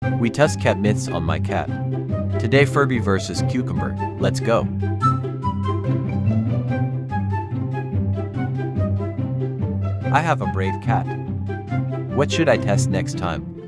We test cat myths on my cat. Today Furby versus Cucumber. Let's go. I have a brave cat. What should I test next time?